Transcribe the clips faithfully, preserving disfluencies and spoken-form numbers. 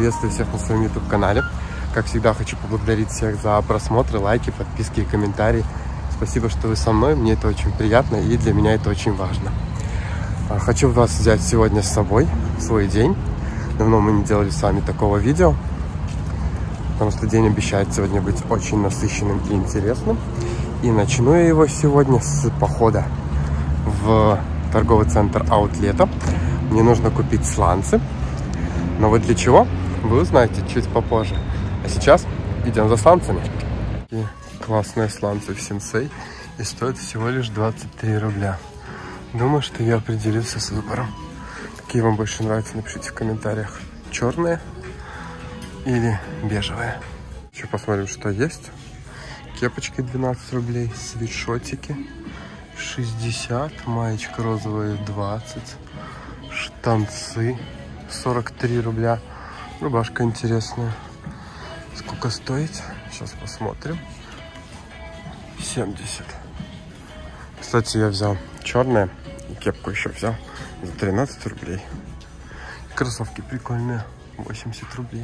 Приветствую всех на своем YouTube канале. Как всегда, хочу поблагодарить всех за просмотры, лайки, подписки и комментарии. Спасибо, что вы со мной, мне это очень приятно и для меня это очень важно. Хочу вас взять сегодня с собой в свой день. Давно мы не делали с вами такого видео, потому что день обещает сегодня быть очень насыщенным и интересным. И начну я его сегодня с похода в торговый центр Аутлета. Мне нужно купить сланцы. Но вот для чего, вы узнаете чуть попозже. А сейчас идем за сланцами. И классные сланцы в Сенсей. И стоят всего лишь двадцать три рубля. Думаю, что я определился с выбором. Какие вам больше нравятся, напишите в комментариях. Черные или бежевые. Еще посмотрим, что есть. Кепочки двенадцать рублей, свитшотики шестьдесят, маечка розовая двадцать, штанцы сорок три рубля, рубашка интересная. Сколько стоит? Сейчас посмотрим. семьдесят. Кстати, я взял черное и кепку еще взял за тринадцать рублей. Кроссовки прикольные, восемьдесят рублей.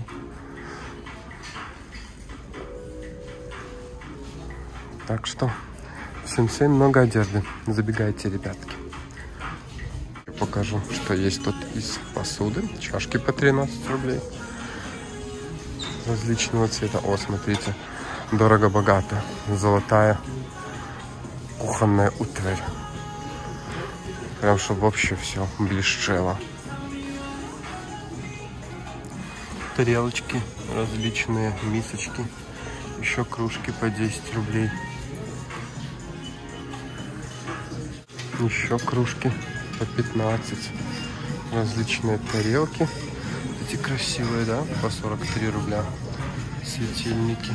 Так что в Сенсей много одежды. Забегайте, ребятки. Я покажу, что есть тут из посуды. Чашки по тринадцать рублей. Различного цвета. О, смотрите. Дорого-богато. Золотая кухонная утварь. Прям, чтобы вообще все блещело. Тарелочки различные, мисочки. Еще кружки по десять рублей. Еще кружки по пятнадцать. Различные тарелки. Эти красивые, да? По сорок три рубля. Светильники.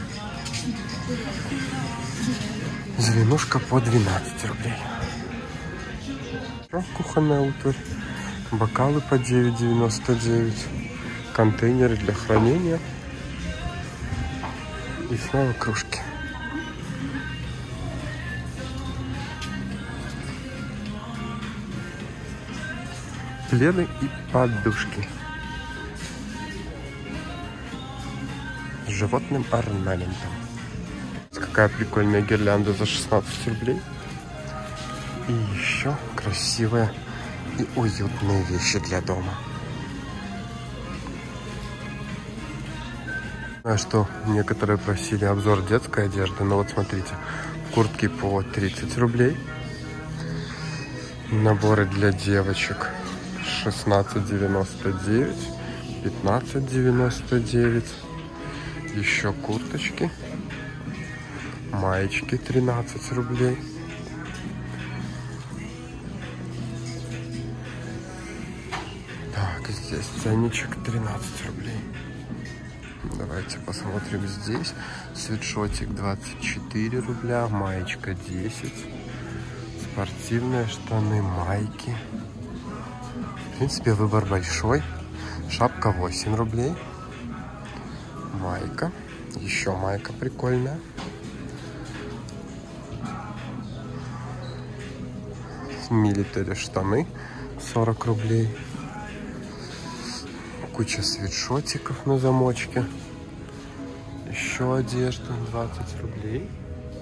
Зеленушка по двенадцать рублей. Кухонная утварь. Бокалы по девять девяносто девять. Контейнеры для хранения. И снова кружки. Пледы и подушки. С животным орнаментом. Какая прикольная гирлянда за шестнадцать рублей. И еще красивые и уютные вещи для дома. Знаю, что некоторые просили обзор детской одежды. Но вот смотрите. Куртки по тридцать рублей. Наборы для девочек шестнадцать девяносто девять, пятнадцать девяносто девять. Еще курточки, маечки тринадцать рублей. Так, здесь ценничек тринадцать рублей. Давайте посмотрим здесь. Свитшотик двадцать четыре рубля, маечка десять. Спортивные штаны, майки. В принципе, выбор большой. Шапка восемь рублей. Майка. Еще майка прикольная. Милитари штаны сорок рублей. Куча свитшотиков на замочке. Еще одежда двадцать рублей.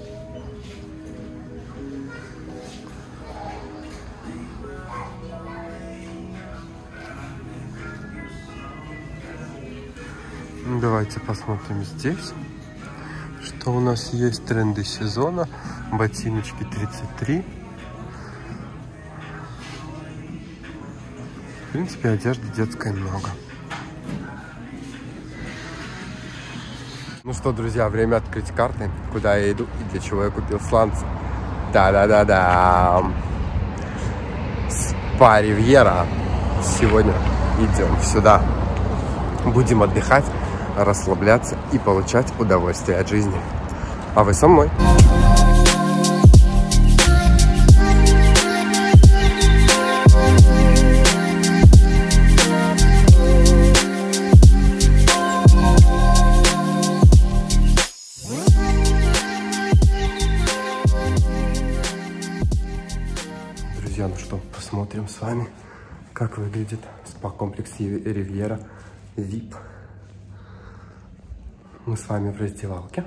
Давайте посмотрим здесь, что у нас есть. Тренды сезона. Ботиночки тридцать три. В принципе, одежды детской много. Ну что, друзья, время открыть карты, куда я иду и для чего я купил сланцы. Да-да-да-да. Спа Ривьера. Сегодня идем сюда. Будем отдыхать, расслабляться и получать удовольствие от жизни. А вы со мной. Друзья, ну что, посмотрим с вами, как выглядит спа-комплекс Ривьера ви ай пи. Мы с вами в раздевалке.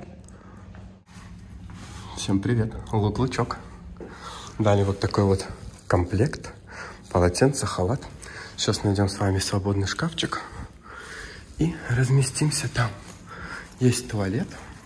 Всем привет. Лук-лучок. Дали вот такой вот комплект. Полотенце, халат. Сейчас найдем с вами свободный шкафчик. И разместимся там. Есть туалет.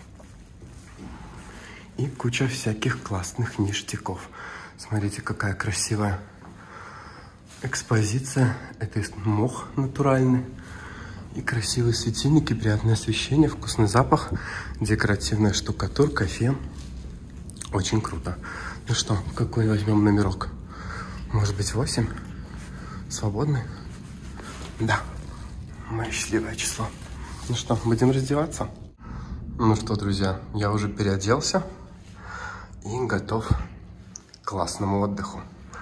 И куча всяких классных ништяков. Смотрите, какая красивая экспозиция. Это мох натуральный. И красивые светильники, приятное освещение, вкусный запах, декоративная штукатурка, фен. Очень круто. Ну что, какой возьмем номерок? Может быть, восемь? Свободный? Да. Мое счастливое число. Ну что, будем раздеваться? Ну что, друзья, я уже переоделся и готов к классному отдыху.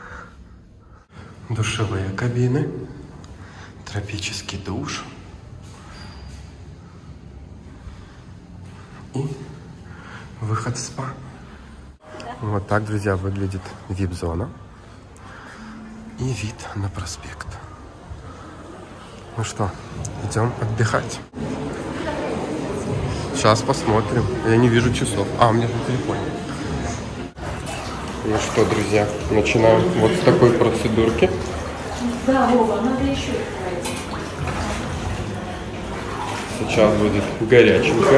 Душевые кабины, тропический душ. И выход в спа. Вот так, друзья, выглядит вип-зона. И вид на проспект. Ну что, идем отдыхать. Сейчас посмотрим. Я не вижу часов. А, у меня на телефоне. Ну что, друзья, начинаем вот с такой процедурки. Да, Вова, надо еще. Сейчас будет горяченько.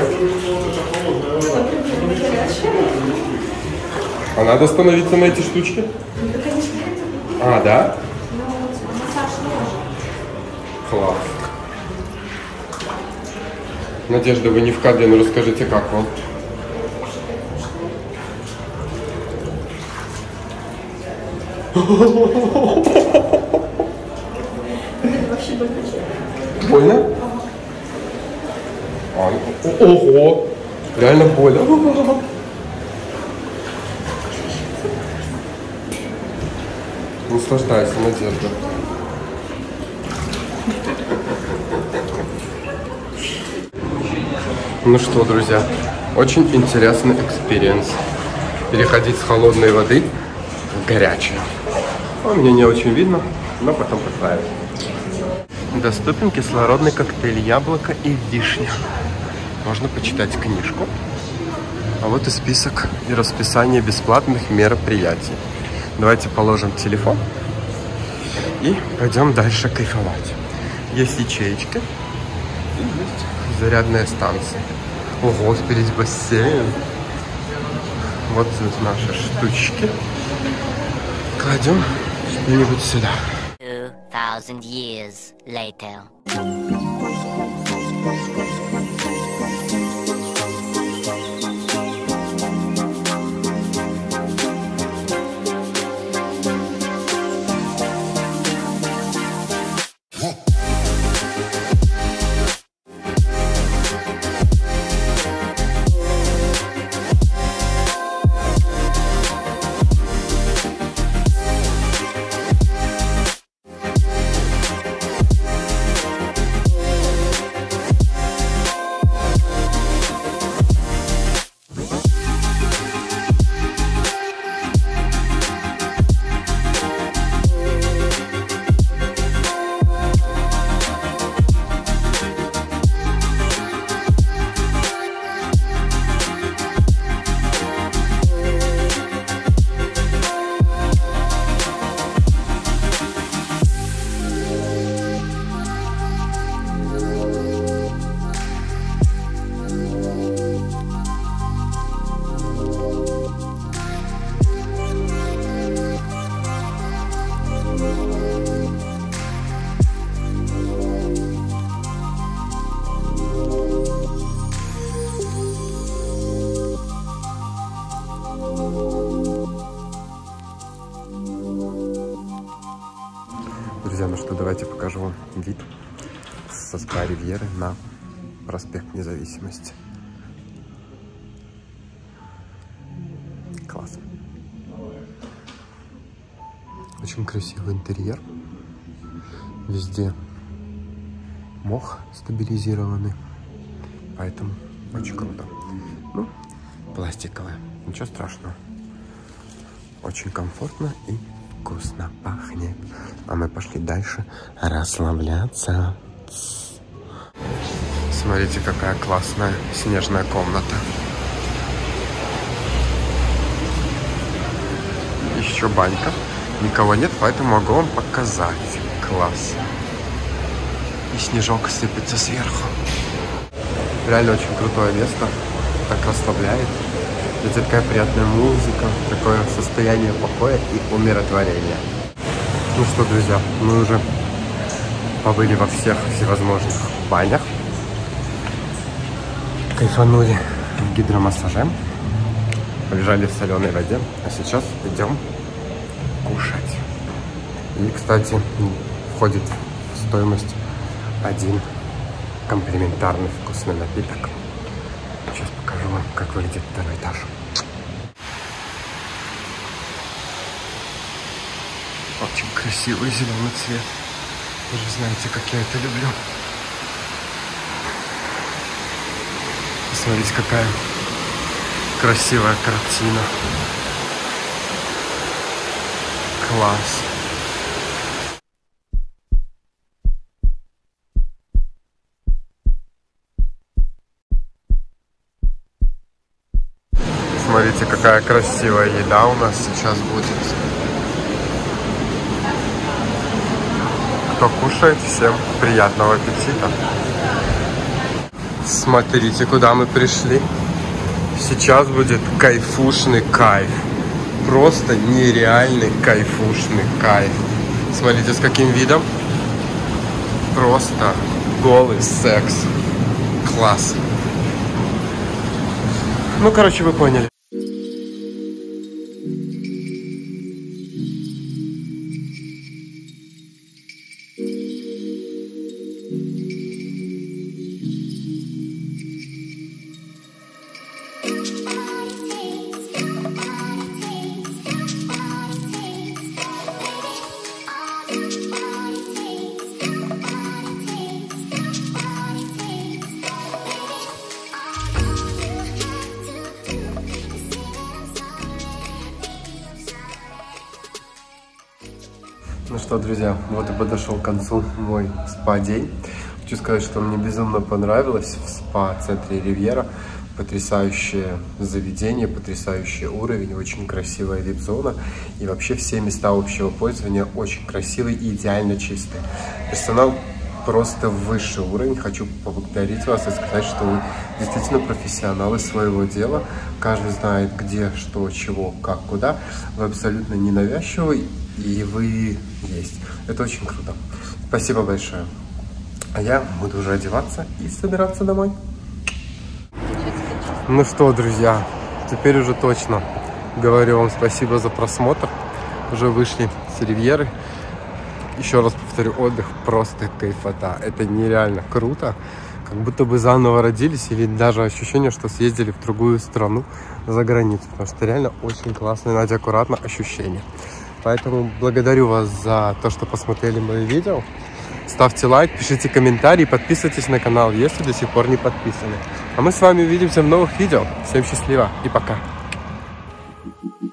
А надо остановиться на эти штучки? Да, конечно, это будет. А, да? Но массаж тоже. Класс. Надежда, вы не в кадре, но расскажите, как вам? Это вообще больно. Больно? А, ого! Реально больно. Наслаждайся, Надежда. Ну что, друзья, очень интересный экспириенс. Переходить с холодной воды в горячую. Ну, мне не очень видно, но потом поставим. Доступен кислородный коктейль яблоко и вишня. Можно почитать книжку. А вот и список и расписание бесплатных мероприятий. Давайте положим телефон и пойдем дальше кайфовать. Есть ячеечка и есть зарядная станция. Ого, впереди бассейн. Вот наши штучки. Кладем что-нибудь сюда. Two thousand years later. Друзья, ну что, давайте покажу вам вид со СПА Ривьеры на проспект Независимости. Класс. Очень красивый интерьер. Везде мох стабилизированный, поэтому очень круто. Ну, пластиковая, ничего страшного. Очень комфортно и вкусно пахнет. А мы пошли дальше расслабляться. С Смотрите, какая классная снежная комната. Еще банька. Никого нет, поэтому могу вам показать. Класс. И снежок сыпется сверху. Реально очень крутое место. Так расслабляет. Здесь такая приятная музыка, такое состояние покоя и умиротворения. Ну что, друзья, мы уже побыли во всех всевозможных банях. Кайфанули гидромассажем. Полежали в соленой воде. А сейчас идем кушать. И, кстати, входит в стоимость один комплиментарный вкусный напиток. Сейчас покажу вам, как выглядит второй этаж. Очень красивый зеленый цвет. Вы же знаете, как я это люблю. Посмотрите, какая красивая картина. Класс. Смотрите, какая красивая еда у нас сейчас будет. Кто кушает, всем приятного аппетита. Смотрите, куда мы пришли. Сейчас будет кайфушный кайф. Просто нереальный кайфушный кайф. Смотрите, с каким видом. Просто голый секс. Класс. Ну, короче, вы поняли. Ну что, друзья, вот и подошел к концу мой спа-день. Хочу сказать, что мне безумно понравилось в спа-центре Ривьера. Потрясающее заведение, потрясающий уровень, очень красивая вип-зона. И вообще все места общего пользования очень красивые и идеально чистые. Персонал просто высший уровень. Хочу поблагодарить вас и сказать, что вы действительно профессионалы своего дела. Каждый знает, где, что, чего, как, куда. Вы абсолютно ненавязчивый. И вы есть. Это очень круто. Спасибо большое. А я буду уже одеваться и собираться домой. Ну что, друзья, теперь уже точно говорю вам спасибо за просмотр. Уже вышли с Ривьеры. Еще раз повторю, отдых просто кайфота. Это нереально круто. Как будто бы заново родились. Или даже ощущение, что съездили в другую страну за границу. Потому что реально очень классное, Надя, аккуратно ощущение. Поэтому благодарю вас за то, что посмотрели мои видео. Ставьте лайк, пишите комментарии, подписывайтесь на канал, если до сих пор не подписаны. А мы с вами увидимся в новых видео. Всем счастливо и пока.